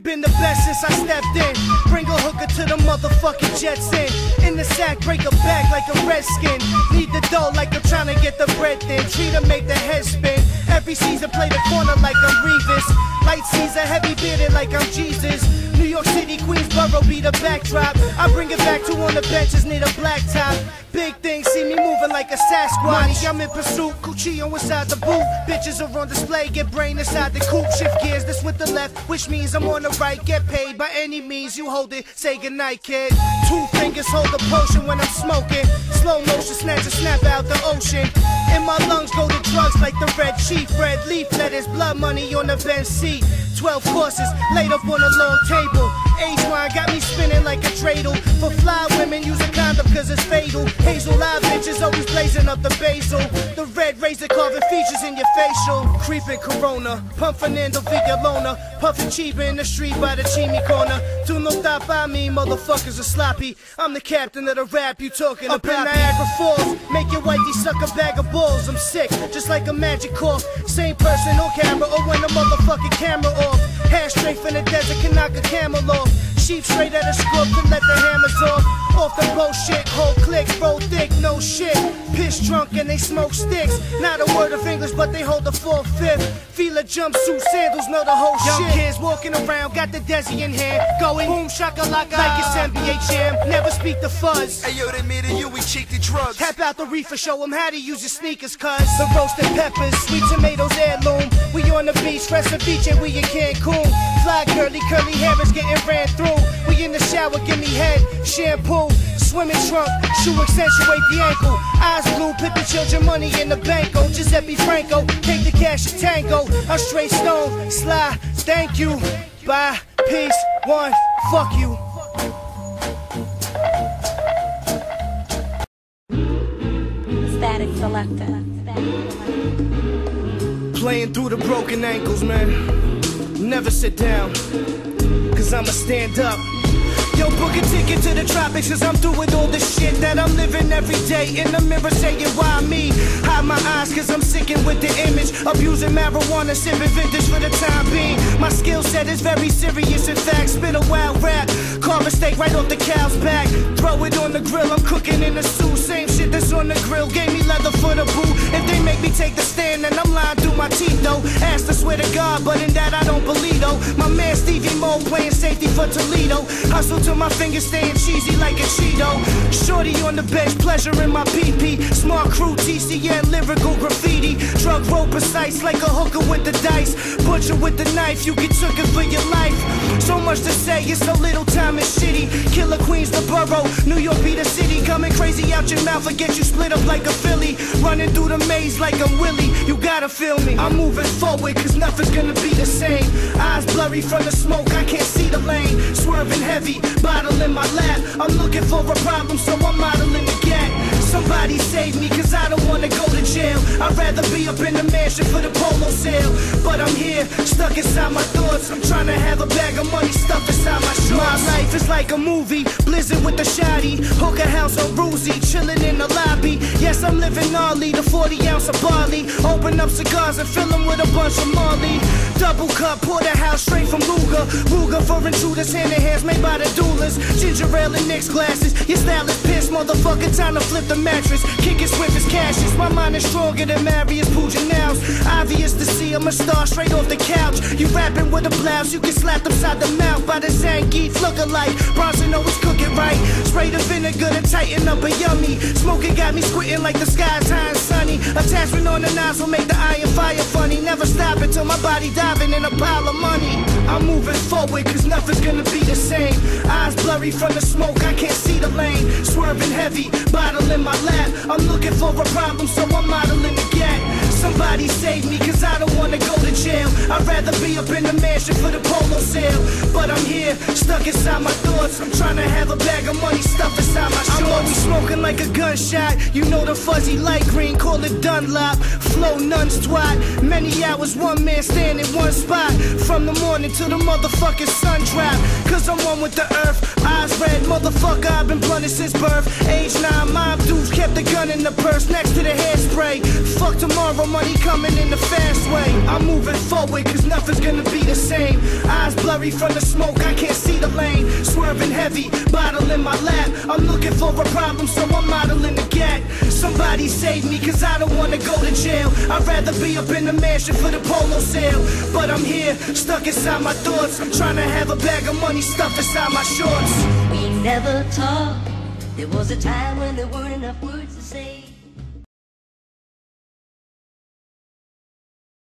been the best since I stepped in. Bring a hooker to the motherfucking Jets in the sack, break a back like a redskin. Need the dough like I'm trying to get the bread thin. Treat her, make the head spin. Every season play the corner like I'm Revis. Light season, heavy bearded like I'm Jesus. New York City, Queensboro be the backdrop. I bring it back to on the benches, need a black top. Big things, see me moving like a Sasquatch. Money, I'm in pursuit, Cuchillo inside the boot. Bitches are on display, get brain inside the coupe. Shift gears, this with the left, which means I'm on the right. Get paid by any means, you hold it, say goodnight, kid. 2 fingers hold the potion when I'm smoking. Slow motion, snatch a snap out the ocean. In my lungs go the drugs like the red chief. Red leaf lettuce, blood money on the bench seat. 12 courses, laid up on a long table. Age wine got me spinning like a dreidel. For fly women, use a condom cause it's fatal. Hazel eye bitches always blazing up the basil. The red razor carving features in your facial. Creeping Corona, pump Fernando Villalona. Puffin' Chiba in the street by the Chimi corner. Do no stop by me, motherfuckers are sloppy. I'm the captain of the rap you talking about. Up in Niagara Falls, make your wifey suck a bag of balls. I'm sick, just like a magic cough. Same person on camera or when the motherfucking camera off. Hair straight from the desert can knock a camel off. Sheep straight at a scrub to let the hammers off. Off the bullshit, whole clicks, roll thick, no shit. Piss drunk and they smoke sticks. Not a word of English, but they hold the 4/5. Feel a jumpsuit, sandals know the whole shit. Young kids walking around, got the Desi in hand. Going boom shakalaka like it's NBA Jam. Never speak the fuzz. Hey yo, they made it you, we cheek the drugs. Tap out the reefer, show them how to use your sneakers, cuz. The roasted peppers, sweet tomatoes, heirloom. We on the beach, fresh ceviche, we in Cancun. Fly curly hair is getting ran through. We in the shower, give me head, shampoo. Swimming trunk, shoe accentuate the ankle. Eyes blue, put the children money in the banko. Giuseppe Franco, take the cash to tango. I'm straight stone, sly, thank you. Bye, peace, one, fuck you. Static Selector. Playing through the broken ankles, man. Never sit down, cause I'ma stand up. Yo, book a ticket to the tropics, cause I'm through with all the shit that I'm living every day. In the mirror saying, why me? Hide my eyes, cause I'm sicking with the image. Abusing marijuana, sipping vintage for the time being. My skill set is very serious, in fact. Spit a wild rap, carve a steak right off the cow's back. Throw it on the grill, I'm cooking in the stew. Same shit that's on the grill, gave me leather for the boot. If they make me take the stand, then I'm lying through my teeth, though. Asked to swear to God, but in that I don't believe, though. My man Stevie Mo playing safety for Toledo. Hustle till my fingers staying cheesy like a Cheeto. Shorty on the bench, pleasure in my PP. Smart crew, TCN, lyrical graffiti. Drug roll precise like a hooker with the dice. Butcher with the knife, you get took it for your life. So much to say, it's so little time is shitty. Killer Queens, the borough, New York be the city. Coming crazy out your mouth, I get you split up like a Philly. Running through the maze like I'm Willie, you gotta feel me. I'm moving forward, cause nothing's gonna be the same. Eyes blurry from the smoke, I can't see the lane. Swerving heavy, bottle in my lap. I'm looking for a problem, so I'm modeling the gap. Somebody save me, cause I don't wanna go to jail. I'd rather be up in the mansion for the polo sale. But I'm here, stuck inside my thoughts. I'm trying to have a bag of money stuffed inside my shorts. My life is like a movie, blizzard with the shotty. Hookah house on Roozy, chilling in the lobby. Yes, I'm living gnarly, the 40 ounce of barley. Open up cigars and fill them with a bunch of Marley. Double cup, porterhouse straight from Ruger. Ruger for intruders, hand in hands made by the doulas. Ginger ale and Nick's glasses, your style is pissed, motherfucker, time to flip the mattress. Kick it swift as cashes, my mind is stronger than Marius Puginals. Obvious to see I'm a star straight off the couch. You rapping with a blouse, you get slapped upside the mouth by the Zangief look-alike. Bronson always cooking right, spray the vinegar to tighten up a yummy. Smoking got me squinting like the sky's high and sunny. Attachment on the nozzle make the iron fire funny. Never stop until my body diving in a pile of money. I'm moving forward cause nothing's gonna be the same. Eyes blurry from the smoke, I can't see the lane. Swerving heavy, bottle in my lap. I'm looking for a problem, so I'm modeling the gap. Somebody save me, cause I don't wanna go to jail. I'd rather be up in the mansion for the polo sale. But I'm here, stuck inside my thoughts. I'm trying to have a bag of money stuffed inside my shorts. I'm always smoking like a gunshot. You know the fuzzy light green, call it Dunlop. Flow nuns twat. Many hours, one man stand in one spot. From the morning till the motherfucking sun drop. Cause I'm one with the earth, eyes red, motherfucker, I've been blunted since birth. Age 9, mob dudes Kept the gun in the purse next to the hairspray. Fuck tomorrow, money coming in the fast way. I'm moving forward cause nothing's gonna be the same. Eyes blurry from the smoke, I can't see the lane. Swerving heavy, bottle in my lap. I'm looking for a problem, so I'm modeling the gap. Somebody save me cause I don't wanna go to jail. I'd rather be up in the mansion for the polo sale. But I'm here, stuck inside my thoughts, trying to have a bag of money stuffed inside my shorts. We never talked. There was a time when there weren't enough words to say.